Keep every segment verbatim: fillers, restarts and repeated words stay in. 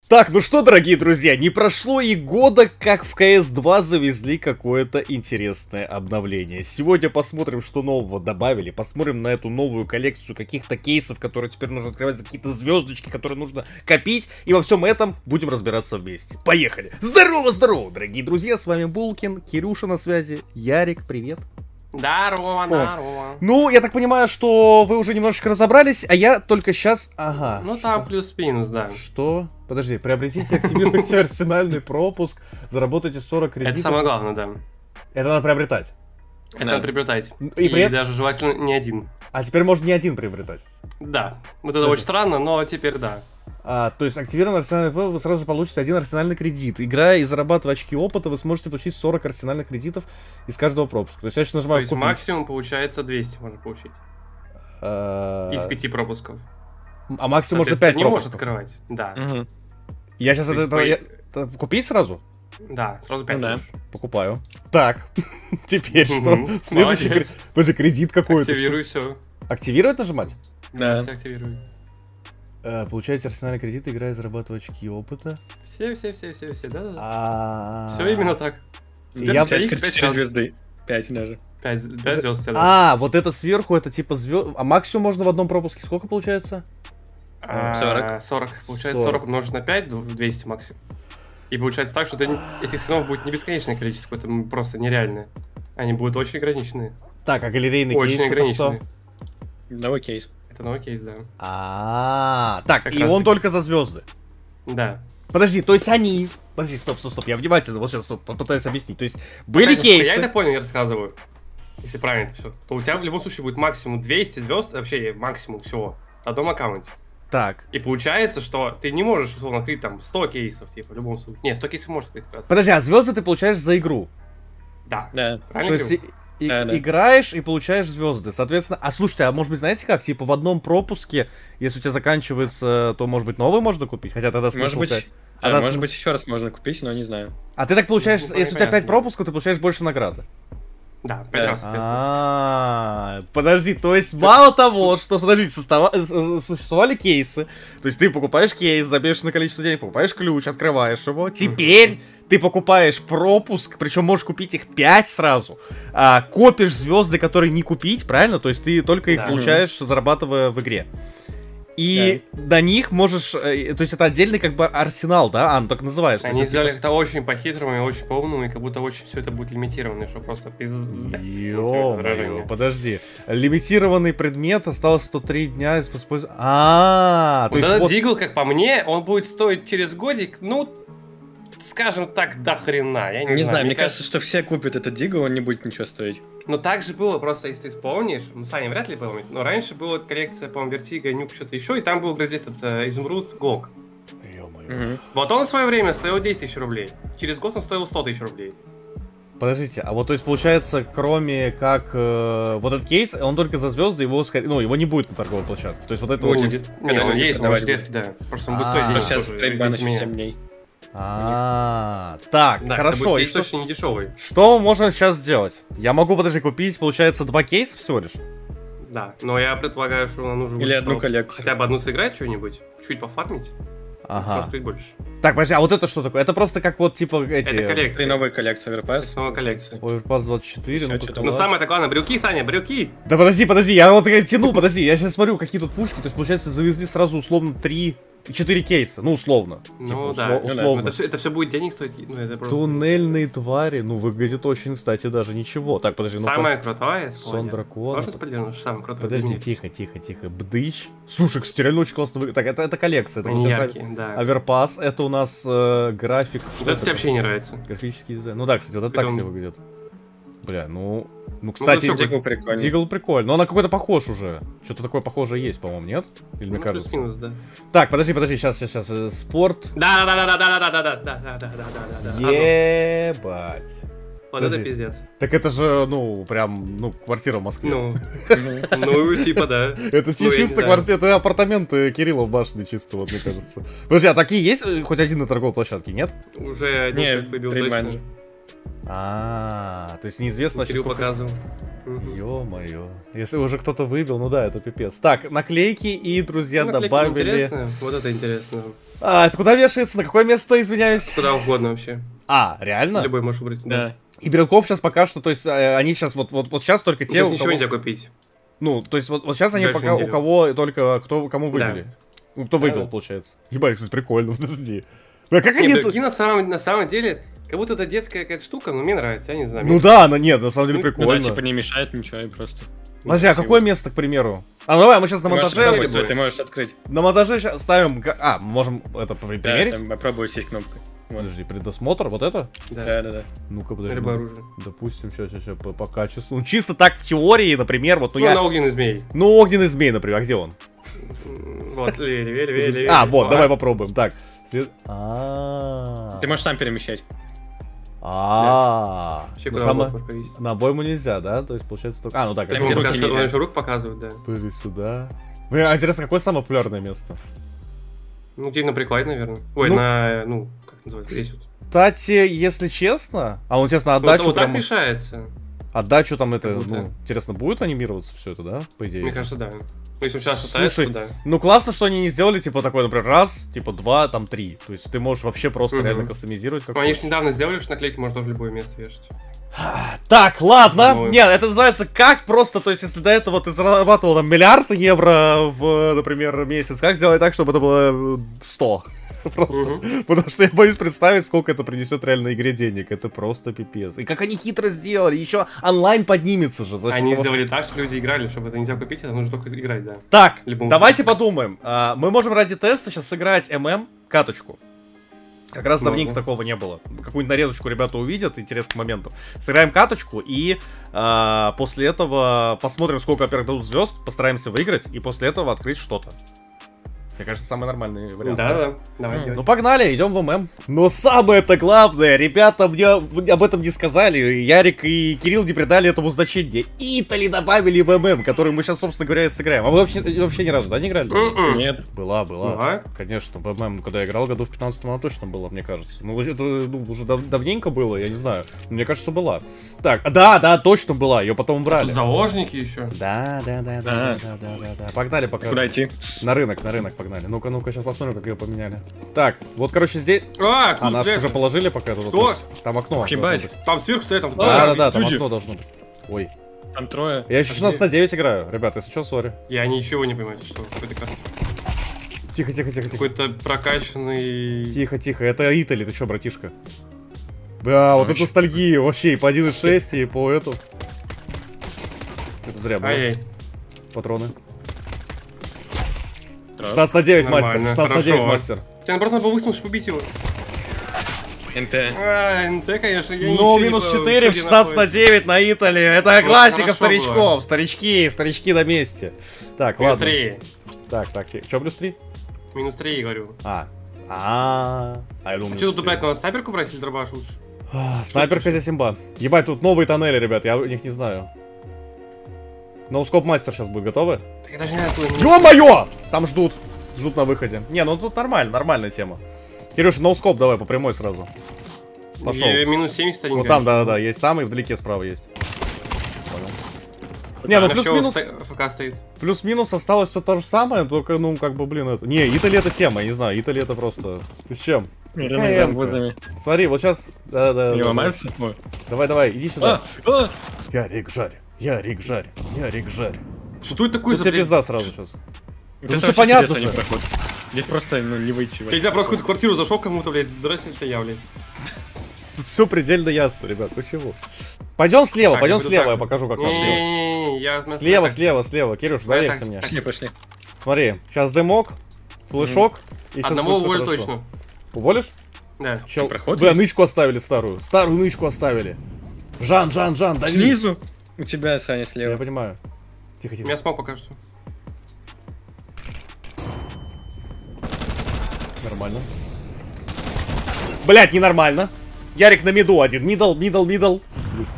Так, ну что, дорогие друзья, не прошло и года, как в си эс два завезли какое-то интересное обновление. Сегодня посмотрим, что нового добавили, посмотрим на эту новую коллекцию каких-то кейсов, которые теперь нужно открывать за какие-то звездочки, которые нужно копить, и во всем этом будем разбираться вместе. Поехали! Здорово-здорово, дорогие друзья, с вами Булкин, Кирюша на связи, Ярик, привет. Здорово, здорово. Ну, я так понимаю, что вы уже немножечко разобрались, а я только сейчас... Ага. Ну, там плюс-минус, да. Что? Подожди, приобретите, активируйте арсенальный пропуск, заработайте сорок кредитов. Это самое главное, да. Это надо приобретать. Это надо приобретать. И, И при этом- даже желательно не один. А теперь можно не один приобретать. Да. Вот это Подожди. очень странно, но теперь да. А, то есть, активированный арсенальный пропуск, вы сразу же получите один арсенальный кредит. Играя и зарабатывая очки опыта, вы сможете получить сорок арсенальных кредитов из каждого пропуска. То есть, я сейчас То нажимаю есть купить. максимум получается двести можно получить. А, Из пяти пропусков. А максимум можно Соответственно, пять не может пропусков. открывать. Да. Мгм. Я сейчас То это, есть, это- по- я- это- купить сразу? Да, сразу пять. Ну да. можешь. Покупаю. Так, теперь что? Мгм. Следующий Молодец. кредит. Подожди, кредит какой-то. Активируй все. что? Активировать нажимать? Да. Все активируй. Э, Получаете арсенальный кредит, играя и зарабатывая очки опыта. Все, все, все, все, все, да, да. А... Все именно так. Я- Пять, четыре звезды. Пять даже. Пять пять звезд тебе дадут. А, вот это сверху, это типа звезд. А максимум можно в одном пропуске сколько получается? А, сорок. сорок. Получается сорок. сорок умножить на пять, двести максимум. И получается так, что ты не- этих скинов будет не бесконечное количество, это м, просто нереальное. Они будут очень ограниченные. Так, а галерейный Очень кейс это что? ограниченные. Новый кейс. Это новый кейс, да. А, так, Как и раз он таки. только за звезды. Да. Подожди, то есть они... Подожди, стоп, стоп, стоп, я внимательно вот сейчас стоп, попытаюсь объяснить. То есть были Так, Я кейсы... это понял, я рассказываю. Если правильно это все. То у тебя в любом случае будет максимум двести звезд, вообще максимум всего, в одном аккаунте. Так, И получается, что ты не можешь, условно, открыть там сто кейсов, типа, в любом случае. Не, сто кейсов можешь открыть как раз. подожди, а звезды ты получаешь за игру? Да. Да. Правильно То есть говорю? и- и- Да, да. играешь и получаешь звезды. Соответственно, а слушайте, а может быть, знаете как? Типа в одном пропуске, если у тебя заканчивается, то может быть новый можно купить? Хотя тогда смысл... Может быть, пять. а, Тогда может смысл- быть еще раз можно купить, но не знаю. А ты так получаешь, Ну, если у тебя пять понятно. пропусков, ты получаешь больше награды. Да, пять Да. раз, соответственно. А, подожди, то есть мало того, что, подожди, состава- э, существовали кейсы, то есть ты покупаешь кейс за бешеное количество денег, покупаешь ключ, открываешь его, теперь ты покупаешь пропуск, причем можешь купить их пять сразу, а, копишь звезды, которые не купить, правильно? То есть ты только их Да. получаешь, зарабатывая в игре. И на них можешь, э, то есть это отдельный как бы арсенал, да? А, ну так называется. То Они есть это сделали как-то очень по-хитрому и очень по-умному, и как будто очень все это будет лимитировано, что просто пиздец. Ё-моё, подожди. Лимитированный предмет, осталось сто три дня из использования. А, то Вот есть этот вот... дигл, как по мне, он будет стоить через годик, ну, скажем так, до хрена. Я не, Не знаю, мне кажется, что все купят этот дигл, он не будет ничего стоить. Но так же было, просто если ты вспомнишь, ну, Саня вряд ли помнит, но раньше была коллекция, по-моему, Вертига, Нюк, что-то еще, и там был где-то этот э, изумруд Гог. Ё-моё. Мгм. Вот он в свое время стоил десять тысяч рублей. Через год он стоил сто тысяч рублей. Подождите, а вот то есть получается, кроме как э, вот этот кейс, он только за звезды, его скорее, ну его не будет на торговой площадке. То есть вот это вот... Будет. Не, Когда он люди есть, но очень продавать редкий, да. Просто он будет А, стоить ну, денег Сейчас тоже, трейдбан извините еще меня. семь дней. А, так, Да, хорошо. И это что, будет точно не дешевый. что можно сейчас сделать? Я могу, подожди, купить, получается, два кейса всего лишь? Да, но я предполагаю, что нам нужно Или будет одну ну, коллекцию. хотя бы одну сыграть что-нибудь, чуть пофармить, Ага. сможешь открыть больше. Так, подожди, а вот это что такое? Это просто как вот, типа, эти... Это коллекция. Три новые коллекции Overpass. Это новая коллекция. Overpass двадцать четыре, Всё, ну что-то как-то Ну ладно. самое-то главное, брюки, Саня, брюки! Да подожди, подожди, я вот я тяну, подожди, я сейчас смотрю, какие тут пушки, то есть, получается, завезли сразу условно три, четыре кейса, ну, условно. Ну Типа, да, усло- ну да, условно. это все, это все будет денег стоить, ну это просто... Туннельные твари, ну, выглядит очень, кстати, даже ничего. Так, подожди, ну Самое крутое, Сон спойлер. дракона. Можно спойлернуть, что самое крутое? Подожди, знаменитое? тихо, тихо, тихо. Бдыщ. Слушай, кстати, реально очень классно выглядит. Так, это, это коллекция. Это Они получается яркие, да. Оверпас, это у нас э, график. Что Вот это тебе это? вообще не нравится. Графический дизайн. Ну да, кстати, вот это так Притом- себе выглядит. Бля, ну... Ну, Ну, кстати, всё Дигл прикольный. Дигл прикольно. Но она какой-то похож уже. Что-то такое похожее есть, по-моему, нет? Или мне Ну, кажется? плюс-минус, да. Так, подожди, подожди, сейчас, сейчас, сейчас. э, Спорт. Да, да, да, да, да, да, да, да, да, да, да, да, да, да, да. Ебать. Вот это Подожди. пиздец. Так это же, ну, прям, ну, квартира в Москве. Ну, Мгм. ну, типа, да. Это чи- Ну, я не чисто знаю. квартира, это апартаменты Кирилла в башне чисто, вот, мне кажется. Подожди, а такие есть э, хоть один на торговой площадке, нет? Уже один Не, человек выбил трейдман точно. же. А, то есть неизвестно, Кирилл сколько... показывал. Мгм. Ё-моё. Если уже кто-то выбил, ну да, это пипец. Так, наклейки и, друзья, Ну, наклейки добавили... интересно, вот это интересно. А, это куда вешается? На какое место, извиняюсь? Куда угодно вообще. А, реально? Любой можешь выбрать. Да. И брелков сейчас пока что, то есть э, они сейчас вот, вот, вот сейчас только те, Здесь у ничего кого... нельзя купить. Ну, то есть вот, вот сейчас они Дальше пока у неделю. кого только кто кому выбили. Да. Ну, кто выиграл, Да. получается. Ебать, кстати, прикольно, подожди. Бля, как они... Нет, это- брелки на самом, на самом деле, как будто это детская какая-то штука, но мне нравится, я не знаю. Ну мне- да, но нет, на самом деле Ну, Ну да, прикольно. типа не мешает ничего, и просто... Подожди, а красиво. какое место, к примеру? А, ну давай, мы сейчас на Ты можешь монтаже... попробовать, будет. Ты можешь открыть. На монтаже щас ставим... ка- А, можем это при- Да, примерить? там попробую сесть кнопкой. Вот. Подожди, предосмотр, вот это? Да. Да, да, да. Ну-ка, подожди. Любое ну, оружие. допустим, сейчас, сейчас, по, по качеству. Ну, чисто так в теории, например, вот, ну Ну, я... на огненный змей. Ну, огненный змей, например, а где он? М, Вот, левее, левее, левее, левее. А, вот, Ага. давай попробуем. Так. след- А. Ты можешь сам перемещать. А. Вообще, Ну, куда самое- угодно можешь повесить. На обойму нельзя, да? То есть получается только... А, ну так, Я это где помню, руки как нельзя. еще рук показывают, да. Подожди сюда. Блин, а интересно, какое самое популярное место? Ну, где на прикладе, наверное. Ой, Ну- на, ну, как называется, здесь вот. Кстати, если честно... А, ну, честно, Вот, отдачу вот так прям... решается. Отдачу там это, Как будто. ну, интересно, будет анимироваться все это, да? По идее. Мне кажется, да. Ну, если он сейчас шатается, Слушай, то да. ну классно, что они не сделали, типа, такой, например, раз, типа, два, там, три. То есть ты можешь вообще просто Мгм. реально кастомизировать как Ну, они же хочешь. недавно сделали, что наклейки можно тоже в любое место вешать. Так, ладно. Ну, Нет, это называется как просто, то есть, если до этого ты зарабатывал там миллиард евро в, например, месяц, как сделать так, чтобы это было сто? Просто. Мгм. Потому что я боюсь представить, сколько это принесет реально игре денег. Это просто пипец. И как они хитро сделали. Еще онлайн поднимется же. за счет Они того, что- сделали так, что люди играли, чтобы это нельзя купить, это нужно только играть, да. Так, Любому давайте подумаем. А, мы можем ради теста сейчас сыграть ММ каточку. Как раз Можно. давненько такого не было. Какую-нибудь нарезочку ребята увидят, интересно к моменту. Сыграем каточку и а, после этого посмотрим, сколько, во-первых, дадут звезд, постараемся выиграть, и после этого открыть что-то. Мне кажется, самый нормальный вариант. Да, да, давай Ну, делай. Ну погнали, идем в ММ. Но самое-то главное, ребята мне об этом не сказали. Ярик и Кирилл не придали этому значения. Итали добавили в ММ, который мы сейчас, собственно говоря, и сыграем. А вы вообще, вообще ни разу, да, не играли? М-м. Нет. Была, была. Ага. Конечно, в ММ, когда я играл, году в пятнадцатом она точно была, мне кажется. Ну, это ну, уже дав- давненько было, я не знаю. Но мне кажется, была. Так, да, да, точно была, ее потом убрали. Тут заложники еще. Да, да, да, да, А. да, да, да, да. Погнали пока. Куда идти? На рынок, на рынок погнали. Ну-ка, ну-ка, сейчас посмотрим, как ее поменяли. Так, вот, короче, здесь... А, А, нас куда уже это? положили пока тут. Что? Там окно. Ух, должно ебать. быть. Там сверху стоят, там Да, да, кто-то. да, там люди. окно должно быть. Ой. Там трое. Я еще А шестнадцать на где? девять играю. Ребят, если что, сори. Я ничего не понимаю, что в этой карте. Тихо, тихо, тихо, тихо. Какой-то прокачанный... Тихо, тихо. Это Итали, ты что, братишка? Бля, вот это Короче. ностальгия вообще. И по один и шесть, и по эту. Это зря было. Ай-яй. Патроны. Раз. шестнадцать на девять, мастер. Нормально, шестнадцать на девять, хорошо. мастер. Тебе наоборот надо было высунуть, чтобы убить его. НТ. А, НТ, конечно, я Ну, ничего не минус понял, четыре в где шестнадцать на находится. девять на Итали. Это Вот классика хорошо старичков. было. Старички, старички на месте. Так, Минус ладно. три. Так, так, что плюс три? Минус три, говорю. А. А, а я А думаю, что тут, блядь, надо снайперку брать или дробаш лучше? А, снайперка здесь имба. Ебать, тут новые тоннели, ребят, я о них не знаю. Ноускоп мастер сейчас будет, готовы? Так я даже не знаю, откуда они- Ё-моё! Там ждут. Ждут на выходе. Не, ну тут нормально, нормальная тема. Кирюша, ноускоп давай по прямой сразу. Пошел. Где минус семьдесят один. Вот там, да-да-да, есть там и вдалеке справа есть. Понял. Не, ну плюс-минус, ФК стоит. плюс-минус осталось все то же самое, только, ну, как бы, блин, это... Не, Итали это тема, я не знаю, Итали это просто... Ты с чем? Рядом. Смотри, вот сейчас... Да-да. Не да, ломаются? Ой. Давай, давай, иди сюда. А, а! Я Рик Жарь, я Рик Жарь, я Рик Жарь. Что это такое Тут за, тебе блядь? пизда сразу сейчас. Вот Ну, это всё вообще понятно интересный же. проход. Здесь просто, ну, не выйти. Я не знаю, просто в какую-то квартиру зашел кому-то, блядь, здрасте, это я, блядь. Все предельно ясно, ребят, ну чего. Пойдем слева, Так, пойдем я буду слева, так. я покажу, как надо делать. Не-не-не, я... Слева, слева, слева. Кирюш, Давай доверься так, мне. так. Пошли, пошли. Смотри, сейчас дымок, флешок. И щас Одного будет всё уволю хорошо. точно. Уволишь? Да. Чел... проход Бля, есть? нычку оставили старую. Старую нычку оставили. Жан, Жан, Жан, дави. Снизу. У тебя, Саня, Я слева. понимаю. Тихо, У тихо. меня смог пока что. Нормально. Блять, ненормально. Ярик на миду один. Мидл, мидл, мидл. Близко.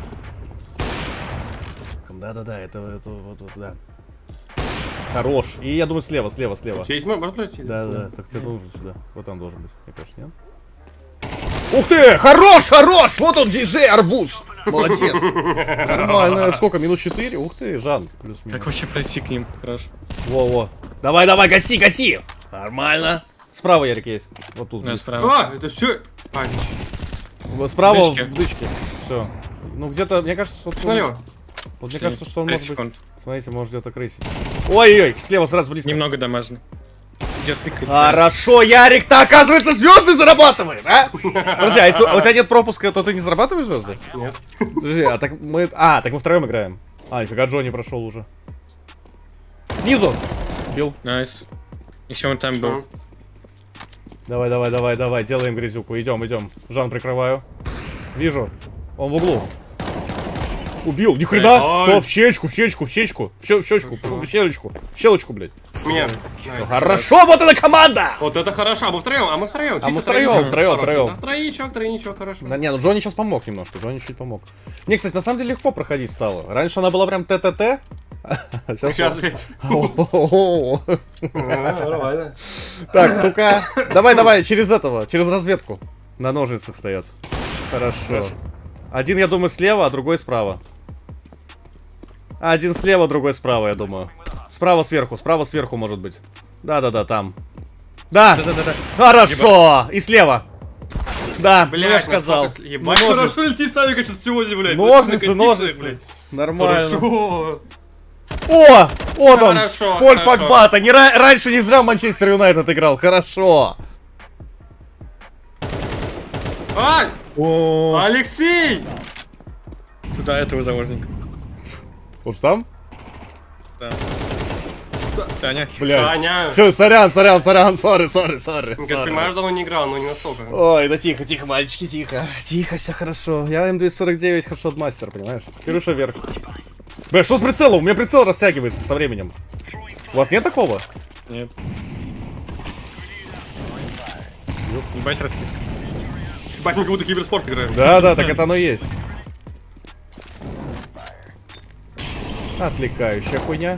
Да-да-да, это, это вот, вот, да. Хорош. И я думаю, слева, слева, слева. У тебя есть мой брат, блядь? или- Да-да, так тебе нужно сюда. Вот там должен быть. Мне кажется, нет? Ух ты! Хорош, хорош! Вот он, диджей Арбуз! Молодец! Нормально. Сколько? Минус четыре? Ух ты, Жан. Плюс-минус. Как вообще пройти к ним? Хорошо. Во-во. Давай, давай, гаси, гаси! Нормально. Справа, Ярик, есть. Вот тут. Да, близко. справа. А, это что? А, Вот Справа Дычки. в дычке. Все. Ну где-то, мне кажется, вот, налево. вот мне кажется, что он тридцать может быть. секунд. Смотрите, может где-то крысить. Ой-ой-ой, слева сразу близко. Немного дамажно. Идет пик. Хорошо, Ярик-то, оказывается, звезды зарабатывает, а? Подожди, а если у тебя нет пропуска, то ты не зарабатываешь звезды? Нет. Подожди, а так мы. А, так мы втроем играем. А, нифига, Джонни прошел уже. Снизу! Бил. Найс. Еще он там был. Давай, давай, давай, давай, делаем грязюку. Идем, идем. Жан, прикрываю. Вижу. Он в углу. Убил. Ни хрена! Ой. Что? В щечку, в щечку, в щечку. В щел- в щечку, фу, в щелочку. В щелочку, блядь. Меня. Хорошо, вот эта команда! Вот это хорошо, а мы втроем, а мы втроем. А мы чисто втроем, втроем, втроем. Да, Тройничок, тройничок, хорошо. Да, не, ну Джонни сейчас помог немножко, Джонни чуть помог. Мне, кстати, на самом деле легко проходить стало. Раньше она была прям ТТТ. Сейчас, блядь. Нормально. Так, ну-ка. Давай, давай, через этого, через разведку. На ножницах стоят. Хорошо. Один, я думаю, слева, а другой справа. Один слева, другой справа, я думаю. Справа сверху, справа сверху, может быть. Да-да-да, там. Да! Да-да-да. Хорошо! И слева. Да, ну я Блядь, ж сказал. насколько с- Ебать, Ножницы. хорошо летит Савик что сегодня, блядь. Ножницы, Накопиться, ножницы. блядь. Нормально. Хорошо. О! Вот он! Хорошо, Поль хорошо. Погба-то! Не ра- раньше не зря в Манчестер Юнайтед играл. Хорошо. А, О, Алексей! туда этого заложника. Уж там? Да. Саня. Блядь. Саня. Все, сорян, сорян, сорян, сори, сори, сори. Ну, как понимаешь, давно не играл, но не настолько. Ой, да тихо, тихо, мальчики, тихо. Тихо, все хорошо. Я эм двести сорок девять хедшот мастер, понимаешь? Кирюша вверх. Бля, что с прицелом? У меня прицел растягивается со временем. У вас нет такого? Нет. Ебать раскидка. Ебать, мы как будто киберспорт играем. Да, да, так это оно и есть. Отвлекающая хуйня.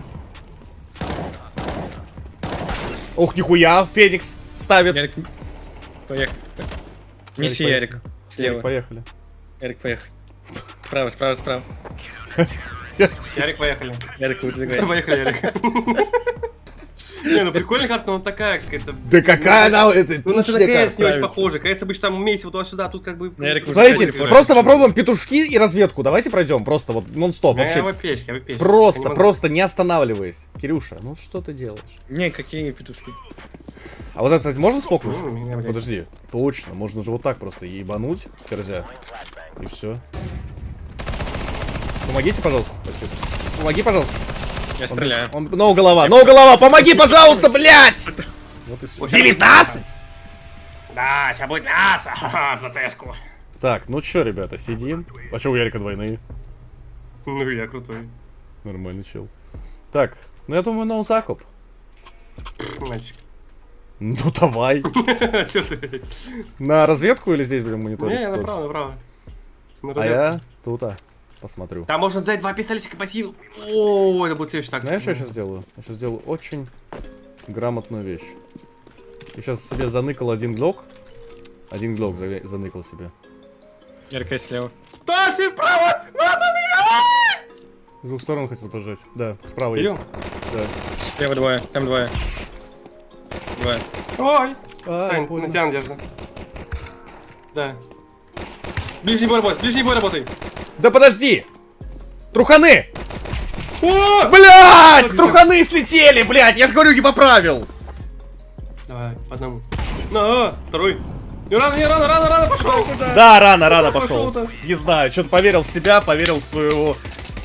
Ух, нихуя, Феникс ставит. Ярик. Поехали. Неси Ярик, Ярик. Слева. Поехали. Ярик, поехали. Справа, справа, справа. Ярик, поехали. Ярик, выдвигайся. Поехали, Ярик. Не, ну прикольная карта, но она такая какая-то... Да какая она, это Ну, на пичная КС карта. не очень нравится. похоже. КС обычно там умеете вот туда-сюда, тут как бы... Ярик, Смотрите, Ярик, просто попробуем петушки и разведку. Давайте пройдем, просто вот нон-стоп. Я Вообще, в печке, я в печке. просто, Я не могу. просто не останавливаясь. Кирюша, ну что ты делаешь? Не, какие петушки. А вот это, кстати, можно спокнуть? Ну, меня, блядь. Подожди, точно, можно же вот так просто ебануть, ферзя. И все. Помогите, пожалуйста. Спасибо. Помоги, пожалуйста. Я стреляю. Он, ноу голова, ноу голова, помоги, пожалуйста, блядь! Вот и все. девятнадцать! Да, сейчас будет мясо. Ха-ха, за тэшку. Так, ну чё, ребята, сидим. А чё у Ярика двойные? Ну, я крутой. Нормальный чел. Так, ну я думаю, ноу закуп. Мальчик. Ну давай. Чё ты? На разведку или здесь будем мониторить? Не, ситуацию? направо, направо. На А разведку. я тут, а, посмотрю. Там можно взять два пистолетика пойти. О, это будет следующий так. Знаешь, что я сейчас сделаю? Я сейчас сделаю очень грамотную вещь. Я сейчас себе заныкал один глок. Один глок за- заныкал себе. Ярик, слева. Да, все справа! Надо, С двух сторон хотел пожать. Да, справа Идем. есть. Да. Слева двое, там двое. Двое. Ой. А, Сань, понял. на тебя надежда. Да. Ближний бой работает, ближний бой работает. Да подожди! Труханы! О! Блять! Труханы слетели, блять! Я же говорю, не поправил! Давай, по одному. На, второй. Не рано, не рано, рано, рано, пошел. Да, рано, рано пошел. Пошел-то. Не знаю, что-то поверил в себя, поверил в своего...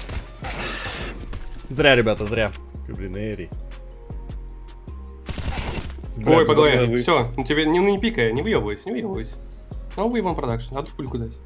Зря, ребята, зря. Блин, Эри. Ой, по голове. головы. Все, ну тебе не, ну, не пикай, не выебывайся, не выебывайся. Ну, выебан продакшн, а тут пульку дать.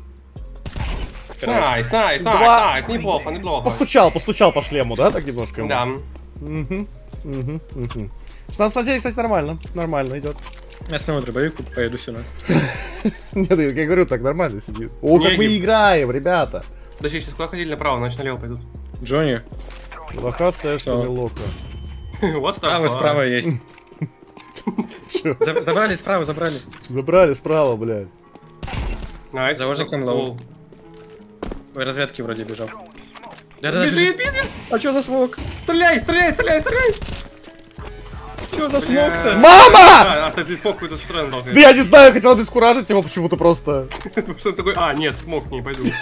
Найс, найс, Два. найс, найс, неплохо, неплохо. Постучал, постучал по шлему, да, так немножко ему? Да. Угу, угу, угу. шестнадцать на девять, кстати, нормально. Нормально идет. Я снова дробовик поеду сюда. Нет, я говорю, так нормально сидит. О, как Не, мы не- играем, ребята. Подожди, сейчас куда ходили направо, значит налево пойдут. Джонни. Лохастая Всё. Лока. Вот Справа, справа есть. Чё? За- Забрали справа, забрали. Забрали справа, блядь. Найс. Заложником лоу. Ой, разведки вроде бежал. Да-да-да, Бежит, бежит! А чё за смог? Стреляй, стреляй, стреляй, стреляй! что за смог-то? Мама! А, а ты, ты смог какой-то стороны должен. Да я не знаю, хотел обескуражить его почему-то просто. Что он такой, а, нет, смог, не пойду.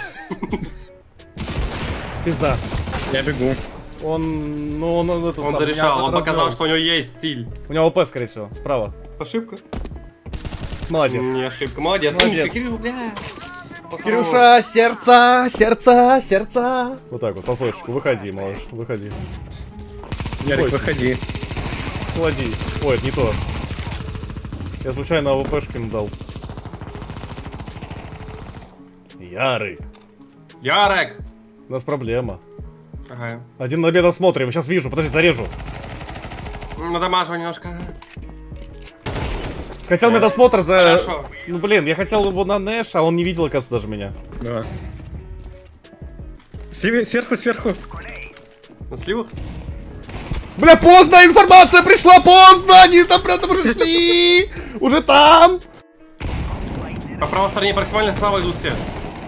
Пизда. Я бегу. Он, ну, он, он, это Он сам, зарешал, меня он показал, развел. что у него есть стиль. У него ОП, скорее всего, справа. Ошибка? Молодец. Не ошибка, молодец. Молодец. Умничка, Кирилл, бля. Кирюша, сердце, сердце, сердце. Вот так вот, по флешку. Выходи, малыш, выходи. Ярик, Ой. выходи. Холоди. Ой, это не то. Я случайно АВПшки ему дал. Ярик. Ярек! У нас проблема. Ага. Один на беда смотрим. Сейчас вижу. Подожди, зарежу. Надамажу немножко. Хотел медосмотр за... Хорошо. Ну блин, я хотел его на Нэш, а он не видел, оказывается, даже меня. Да. Слева- Сверху, сверху. На сливах? Бля, поздно! Информация пришла поздно! Они там прям пришли! Уже там! По правой стороне максимально вправо идут все.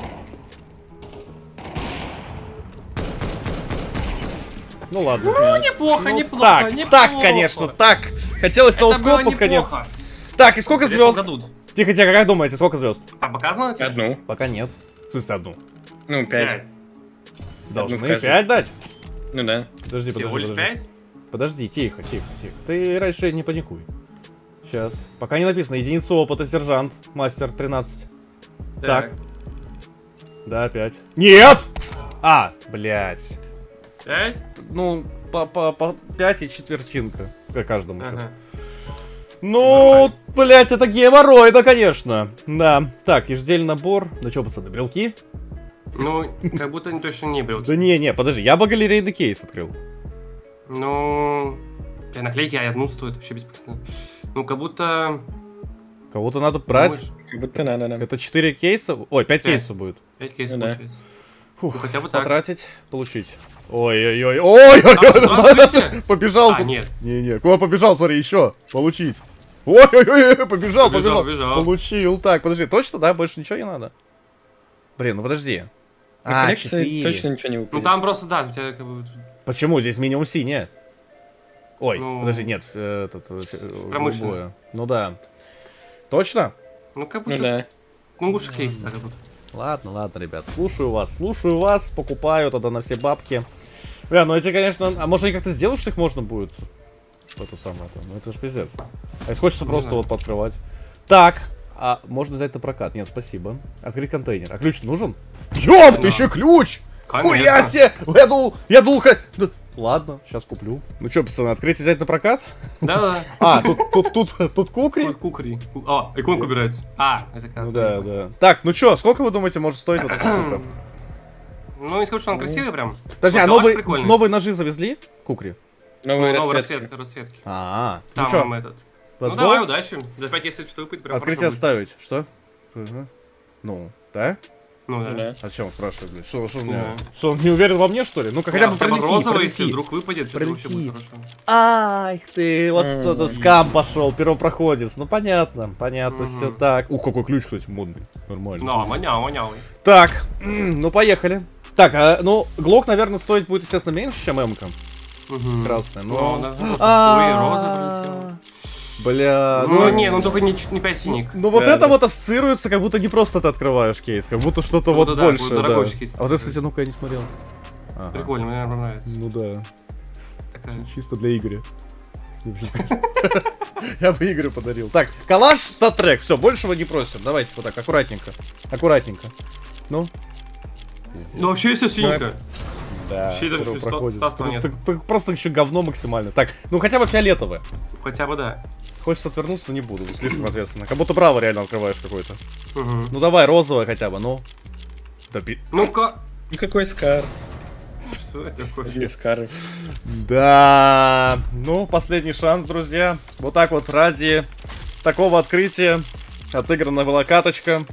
Ну ладно. Ну, неплохо, Ну, неплохо, так, неплохо. так, конечно, так. Хотелось Это было ноускоп под конец. неплохо. Так, и сколько Интересно, звезд? дадут. Тихо, тихо, как думаете, сколько звезд? А показано тебе? Одну. Пока нет. В смысле одну? Ну, пять. Должны скажи. пять дать? Ну да. Подожди, Всего подожди, лишь подожди. пять? Подожди, тихо, тихо, тихо. Ты раньше не паникуй. Сейчас. Пока не написано. Единицу опыта, сержант, мастер, тринадцать. Так. Да, пять. Нет! А, блядь. Пять? Ну, по, по, по пять и четвертинка. К каждому еще. Ага. Ну, блядь, это геморрой, да, конечно. Да. Так, ежедельный набор. Ну что, пацаны, брелки? Ну, как будто они точно не брелки. Да не, не, подожди, я бы галерейный кейс открыл. Ну, бля, наклейки а одну стоят вообще бесполезно. Ну, как будто... Кого-то надо брать. Думаешь? Как будто надо, да. Это четыре кейса. Ой, пять Пять. кейсов будет. Пять кейсов Ну да. получается. Фух, Ну, хотя бы так. потратить, получить. Ой-ой-ой, ой-ой-ой, здравствуйте. побежал. А, нет. Не-не, куда побежал, смотри, еще, получить. Ой-ой-ой, побежал, Побежал, побежал. побежал. Получил, так, подожди, точно, да, больше ничего не надо? Блин, ну подожди. На А, коллекции четыре. точно ничего не Ну, выпадет. там просто, да, у тебя как бы... Почему? Здесь минимум Си, нет? Ой, Ну, подожди, нет, э, этот, э, промышленный. голубое. Ну да. Точно? Ну, как Ну будто... да. Ну, лучше кейс, да, как будто. Ладно, ладно, ребят, слушаю вас, слушаю вас, покупаю тогда на все бабки. Бля, ну эти, конечно, а может они как-то сделают, что их можно будет? Это самое, -то? Ну это же пиздец. А если хочется Не просто знаю. вот пооткрывать. Так, а можно взять на прокат? Нет, спасибо. Открыть контейнер. А ключ нужен? Ёп, ты Да. еще ключ! Конечно. Хуя себе! Я думал, я думал, ха- ну, ладно, сейчас куплю. Ну что, пацаны, открыть и взять на прокат? Да-да. А, тут, тут, тут, тут кукри? Тут кукри. А, иконка убирается. А, это как? Ну да, да. Так, ну что, сколько вы думаете может стоить вот такая кукра? Ну, не скажу, что он красивый прям. Подожди, Вот а калаш новые, прикольный. новые ножи завезли? Кукри? Новые Новые расцветки. расцветки, расцветки. А, ну Там что, вам этот. Ну let's давай, go? удачи. За пять, если что выпадет, прям Открытие хорошо будет. оставить. Что? Ага. Ну, да? Ну Ну да. да. А зачем он спрашивает, блядь? Что, что, он мне- Да. что, он не уверен во мне, что ли? Ну-ка, хотя бы Хотя бы пролети, розовый, если пролети. вдруг выпадет, что вообще Пролети. будет хорошо. Ах ты, вот М. что-то скам пошел, первопроходец. Ну понятно, понятно, Мгм. все так. Ух, какой ключ, кстати, модный. Нормально. Да, вонявый, вонявый. Так, м, ну поехали. Так, а, ну, Глок, наверное, стоить будет, естественно, меньше, чем М-ка. Мгм. Красная, Ну, но... да, вот А, такой розовый прилетел. Бля, Ну, ну... не, ну только не, не пять синик. Ну вот Да, это да. вот ассоциируется, как будто не просто ты открываешь кейс, как будто что-то Ну вот да, да, больше, будет да. дорогой кейс. А вот это, кстати, ну-ка, я не смотрел. Ага. Прикольно, мне наверное, нравится. Ну да, Такая. чисто для Игоря. Я бы Игорю подарил. Так, калаш, стат-трек, все, большего не просим. Давайте вот так, аккуратненько. Аккуратненько. Ну? Ну вообще все синенько. Да, Вообще даже второй ста- проходит. статства Ты- нет. ты- ты Просто еще говно максимально. Так, ну хотя бы фиолетовое. Хотя бы да. Хочется отвернуться, но не буду, слишком ответственно. Как будто браво реально открываешь какой-то. Мгм. Ну давай, розовое хотя бы, ну. Да пи... Ну-ка. Никакой скар. Что это такое? Одни скары. Да, ну, последний шанс, друзья. Вот так вот ради такого открытия отыграна была каточка.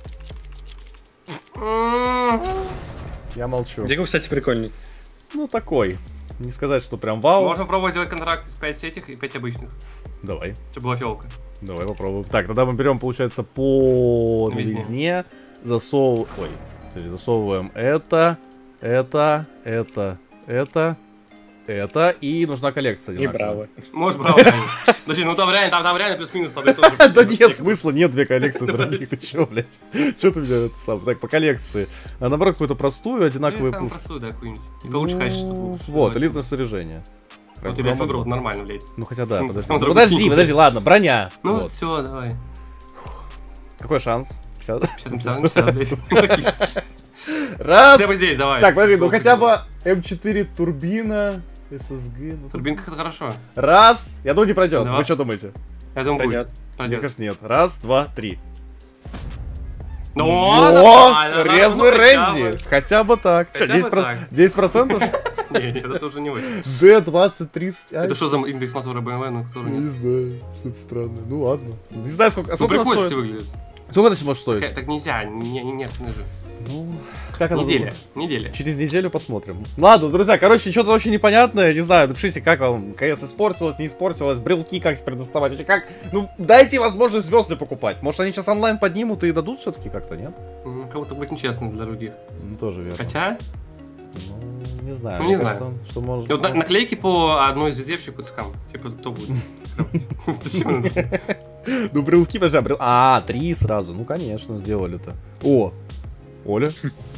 М, Я молчу. Дигл, кстати, прикольный. Ну, такой. Не сказать, что прям вау. Можно пробовать сделать контракт из пять этих и пять обычных. Давай, Чтобы была фиолка. давай попробуем. Так, тогда мы берем, получается, по Новизне. новизне. Засовываем... Ой, подожди, засовываем это, это, это, это. это, и нужна коллекция. И одинаковая. браво. Можешь браво. Подожди, ну там реально, там, там реально плюс-минус. там тоже- Да нет смысла, нет две коллекции дорогих, ты чё, блядь? Чё ты меня это сам? Так, по коллекции. А наоборот, какую-то простую, одинаковую Самую пушку. простую, да, какую-нибудь. И получше качество. Ну, будет. вот, Давай. элитное снаряжение. У тебя самброд нормально, блядь. Ну хотя да, Сам- подожди. сам Ну, дорогой Подожди, синий, подожди, ладно, броня. Ну, Вот. все, давай. Какой шанс? пятьдесят. пятьдесят на пятьдесят, на пятьдесят, блядь. Раз. Хотя бы здесь, давай. Так, подожди, ну Сколько хотя было? бы эм четыре турбина, эс эс гэ. ну, Турбинка это хорошо. Раз. Я думаю, не пройдет. Два. Вы что думаете? Я думаю, Пойдет. будет. Мне Пойдет. кажется, нет. Раз, два, три. Ну, О, нормально, резвый ну, хотя Рэнди. бы. Хотя бы так. Чё, Хотя бы десять про- так. десять процентов? Нет, это уже не очень. Д двадцать тридцать. Это что за индекс мотора бэ эм вэ, ну, который Не нет? знаю, что-то странное. Ну ладно. Не знаю, сколько, а Ну, сколько она прикольно стоит? выглядит. Сколько это может стоить? Так, так нельзя, не, не, нет, цены же. Ну, как она Неделя, будет? неделя. Через неделю посмотрим. Ладно, друзья, короче, что-то очень непонятное. Не знаю, напишите, как вам КС испортилось, не испортилось, брелки как теперь доставать. Вообще, как? Ну, дайте возможность звезды покупать. Может, они сейчас онлайн поднимут и дадут все-таки как-то, нет? Ну, Кого-то будет нечестно для других. Ну, тоже верно. Хотя, Ну, не знаю. Ну, мне не кажется, что может... вот на- наклейки по одной звезде вообще какой-то скам. Типа, кто будет? Зачем это? Ну, брелки, подожди, а, брел... А, три сразу. Ну, конечно, сделали-то. О, Оля.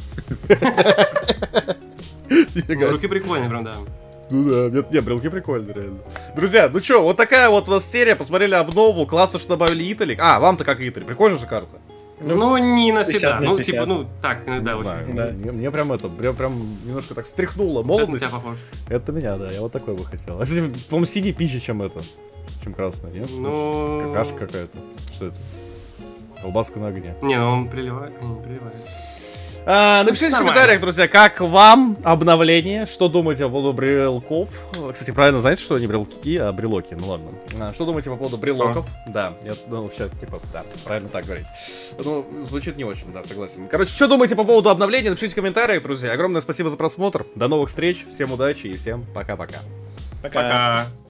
Ну, руки прикольные, прям, да. Ну да, нет, нет, брелки прикольные, реально. Друзья, ну чё, вот такая вот у нас серия, посмотрели обнову, классно, что добавили Итали. А, вам-то как Итали, прикольная же карта. Ну, не навсегда. пятьдесят на Ну, пятьдесят. типа, ну, так, иногда Не очень. знаю, да. мне, мне прям это, прям, прям немножко так стряхнуло Это на молодость. тебя похож. Это меня, да, я вот такой бы хотел. А, кстати, по-моему, синий пизже, чем это, чем красный, нет? Ну... Какашка какая-то. Что это? Колбаска на огне. Не, ну он приливает, а, не приливает. А, напишите в Нормально. комментариях, друзья, как вам обновление, что думаете по поводу брелков. Кстати, правильно знаете, что не брелки, а брелоки, ну ладно. А, что думаете по поводу брелоков? Да, я, ну, вообще, типа, да, правильно так говорить. Ну, звучит не очень, да, согласен. Короче, что думаете по поводу обновления, напишите в комментариях, друзья. Огромное спасибо за просмотр, до новых встреч, всем удачи и всем пока-пока. Пока. Пока.